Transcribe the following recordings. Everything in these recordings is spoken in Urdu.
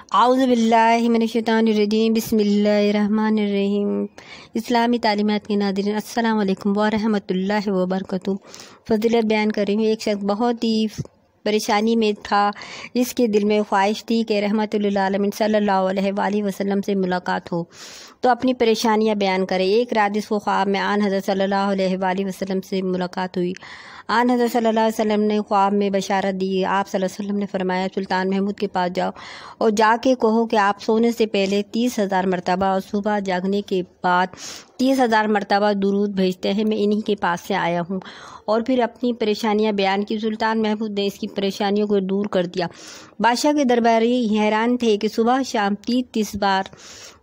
اعوذ باللہ من الشیطان الرجیم، بسم اللہ الرحمن الرحیم۔ اسلامی تعلیمات کے ناظرین، السلام علیکم ورحمۃ اللہ وبرکاتہ۔ فضیلت بیان کر رہی ہوں۔ ایک شخص بہت ہی پریشانی میں تھا، اس کے دل میں خواہش تھی کہ رحمت للعالمین صلی اللہ علیہ وآلہ وسلم سے ملاقات ہو تو اپنی پریشانیاں بیان کرے۔ ایک رات اس کو خواب میں آن حضرت صلی اللہ علیہ وآلہ وسلم سے ملاقات ہوئی۔ آن حضرت صلی اللہ علیہ وسلم نے خواب میں بشارت دی۔ آپ صلی اللہ علیہ وسلم نے فرمایا، سلطان محمود کے پاس جاؤ اور جا کے کہو کہ آپ سونے سے پہلے 30,000 مرتبہ اور صبح جاگنے کے بعد 30,000 مرتبہ درود بھیجتے ہیں، میں انہی کے پاس سے آیا ہوں۔ اور پھر اپنی پریشانیاں بیان کی۔ سلطان محمود نے اس کی پریشانیوں کو دور کر دیا۔ بادشاہ کے درباری حیران تھے کہ صبح شام 30 بار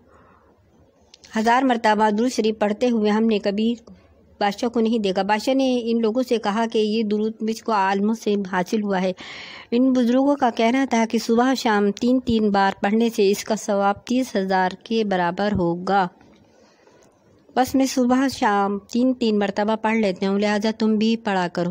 1000 مرتبہ درود شریف پڑھتے ہوئے ہم نے کبھی بادشاہ کو نہیں دیکھا۔ بادشاہ نے ان لوگوں سے کہا کہ یہ درود مجھ کو عالموں سے حاصل ہوا ہے۔ ان بزرگوں کا کہنا تھا کہ صبح شام 3 بار پڑھنے سے اس کا ثواب 30,000 کے برابر ہوگا۔ بس میں صبح شام 3 مرتبہ پڑھ لیتے ہوں، لہٰذا تم بھی پڑھا کرو۔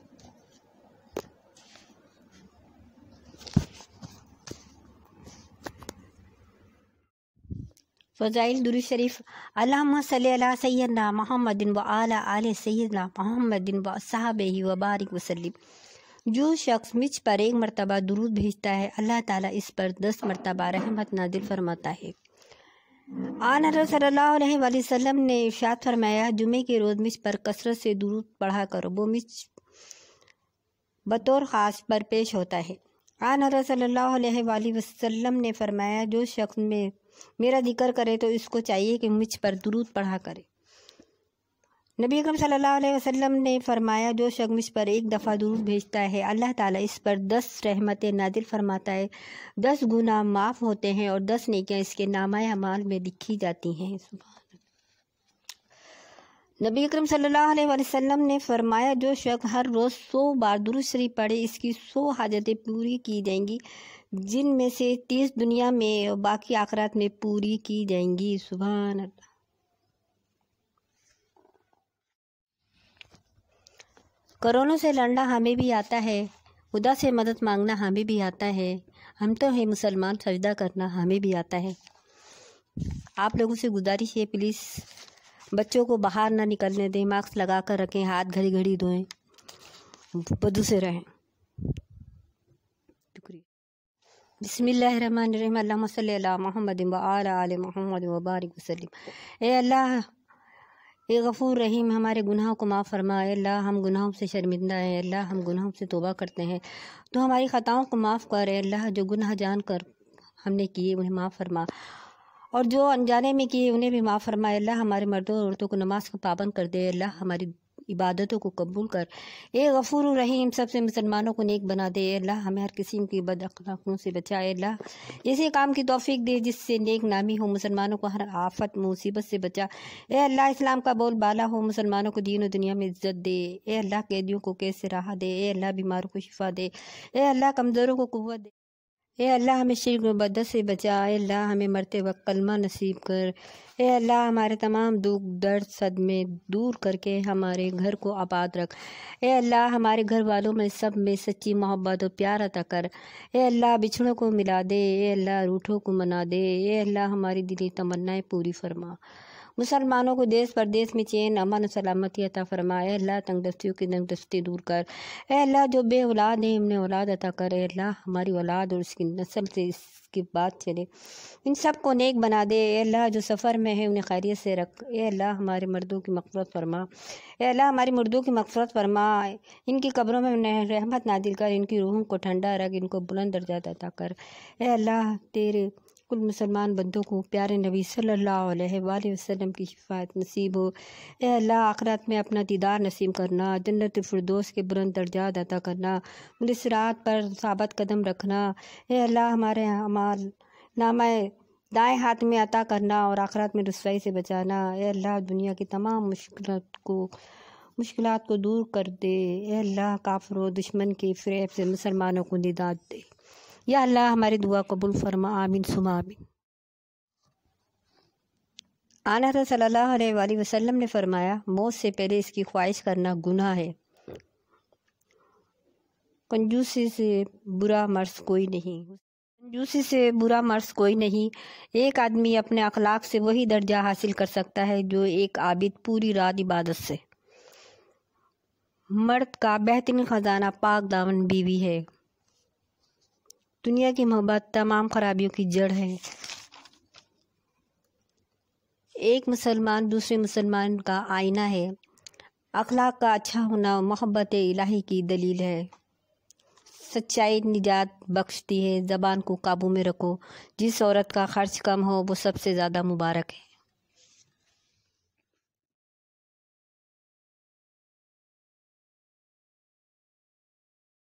فضائل درود شریف۔ اللہم صلی علی سیدنا محمد وعلی آل سیدنا محمد وصحبہ وبارک وسلم۔ جو شخص مجھ پر 1 مرتبہ درود بھیجتا ہے، اللہ تعالیٰ اس پر 10 مرتبہ رحمت نازل فرماتا ہے۔ آن حضرت صلی اللہ علیہ وآلہ وسلم نے ارشاد فرمایا، جمعے کے روز مجھ پر کثرت سے درود پڑھا کرو، وہ مجھ بطور خاص پر پیش ہوتا ہے۔ آن حضرت صلی اللہ علیہ وآلہ وسلم نے فرمایا، جو شخص میں میرا ذکر کرے تو اس کو چاہیے کہ مجھ پر درود پڑھا کرے۔ نبی اکرم صلی اللہ علیہ وسلم نے فرمایا، جو شخص مجھ پر 1 دفعہ درود بھیجتا ہے، اللہ تعالیٰ اس پر 10 رحمتیں نازل فرماتا ہے، 10 گناہ معاف ہوتے ہیں اور 10 نیکیاں اس کے نامہ اعمال میں لکھی جاتی ہیں۔ نبی اکرم صلی اللہ علیہ وسلم نے فرمایا، جو شخص ہر روز 100 بار درود شریف پڑھے، اس کی 100 حاجتیں پوری کی جائیں گی، جن میں سے 30 دنیا میں اور باقی آخرت میں پوری کی جائیں گی۔ سبحان اللہ۔ کرونا سے لڑنا ہمیں بھی آتا ہے، خدا سے مدد مانگنا ہمیں بھی آتا ہے، ہم تو ہیں مسلمان، سجدہ کرنا ہمیں بھی آتا ہے۔ آپ لوگوں سے گزارش ہے، پلیز بچوں کو باہر نہ نکلنے دیں، ماسک لگا کر رکھیں، ہاتھ گھڑی گھڑی دھوئیں، وضو سے رہیں۔ شکریہ۔ بسم اللہ الرحمن الرحیم۔ اللہم صلی علی محمد وعلی آل محمد وبارک وسلم۔ اے اللہ، اے غفور رحیم، ہمارے گناہوں کو معاف فرما۔ اے اللہ، ہم گناہوں سے شرمندہ ہیں، اے اللہ ہم گناہوں سے توبہ کرتے ہیں، تو ہماری خطاؤں کو معاف کر۔ اے اللہ، جو گناہ جان کر ہم نے کیے انہیں معاف فرما، اور جو انجانے میں کیے انہیں بھی معاف فرما۔ اے اللہ، ہمارے مردوں اور عورتوں کو نماز کا پابند کر دے۔ اے اللہ، ہماری عبادتوں کو قبول کر۔ اے غفور الرحیم، سب سے مسلمانوں کو نیک بنا دے۔ اے اللہ، ہمیں ہر قسم کی بد اخلاقیوں سے بچا۔ اے اللہ، ایسے کام کی توفیق دے جس سے نیک نامی ہو، مسلمانوں کو ہر آفت مصیبت سے بچا۔ اے اللہ، اسلام کا بول بالا ہو، مسلمانوں کو دین و دنیا میں عزت دے۔ اے اللہ، قیدیوں کو قید سے راحت دے۔ اے اللہ، بیماروں کو شفا دے۔ اے اللہ، کمزوروں کو قوت دے۔ اے اللہ، ہمیں شرک و بدعت سے بچا۔ اے اللہ، ہمیں مرتے وقت کلمہ نصیب کر۔ اے اللہ، ہمارے تمام دکھ درد صدمے دور کر کے ہمارے گھر کو آباد رکھ۔ اے اللہ، ہمارے گھر والوں میں سب میں سچی محبت و پیار عطا کر۔ اے اللہ، بچھڑوں کو ملا دے۔ اے اللہ، روٹھوں کو منا دے۔ اے اللہ، ہماری دلی تمنائیں پوری فرما۔ مسلمانوں کو دیس پردیس میں چین امن و سلامتی عطا فرما۔ اے اللہ، تنگ دستیوں کی تنگ دستی دور کر۔ اے اللہ، جو بے اولاد ہیں انہیں اولاد عطا کر۔ اے اللہ، ہماری اولاد اور اس کی نسل سے اس کی بات چلے، ان سب کو نیک بنا دے۔ اے اللہ، جو سفر میں ہیں انہیں خیریت سے رکھ۔ اے اللہ، ہمارے مردوں کی مغفرت فرما۔ اے اللہ، ہماری مردوں کی مغفرت فرما، ان کی قبروں میں رحمت نازل کر، ان کی روحوں کو ٹھنڈا رکھ، ان کو بلند درجات عطا کر۔ اے اللہ، تیرے کل مسلمان بندوں کو پیارے نبی صلی اللہ علیہ وآلہ وسلم کی شفاعت نصیب ہو۔ اے اللہ، آخرت میں اپنا دیدار نصیب کرنا، جنت الفردوس کے بلند درجات عطا کرنا، انہیں صراط پر ثابت قدم رکھنا۔ اے اللہ، ہمارے اعمال نامہ دائیں ہاتھ میں عطا کرنا اور آخرت میں رسوائی سے بچانا۔ اے اللہ، دنیا کی تمام مشکلات کو دور کر دے۔ اے اللہ، کافر و دشمن کے فریب سے مسلمانوں کو نجات دے۔ یا اللہ، ہماری دعا قبول فرما، آمین ثم آمین۔ آن حضرت صلی اللہ علیہ وآلہ وسلم نے فرمایا، موت سے پہلے اس کی خواہش کرنا گناہ ہے۔ کنجوسی سے برا مرض کوئی نہیں۔ کنجوسی سے برا مرض کوئی نہیں۔ ایک آدمی اپنے اخلاق سے وہی درجہ حاصل کر سکتا ہے جو ایک عابد پوری رات عبادت سے۔ مرد کا بہترین خزانہ پاک دامن بیوی ہے۔ دنیا کی محبت تمام خرابیوں کی جڑ ہے۔ ایک مسلمان دوسرے مسلمان کا آئینہ ہے۔ اخلاق کا اچھا ہونا محبت الہی کی دلیل ہے۔ سچائی نجات بخشتی ہے۔ زبان کو قابو میں رکھو۔ جس عورت کا خرچ کم ہو وہ سب سے زیادہ مبارک ہے۔